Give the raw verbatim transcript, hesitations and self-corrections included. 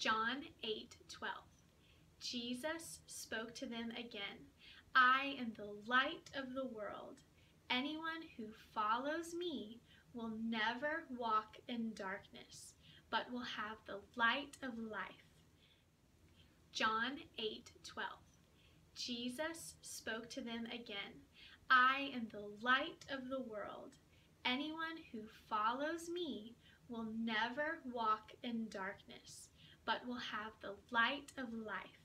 John eight twelve. Jesus spoke to them again, "I am the light of the world. Anyone who follows me will never walk in darkness, but will have the light of life." John eight twelve. Jesus spoke to them again, "I am the light of the world. Anyone who follows me will never walk in darkness, but will have the light of life."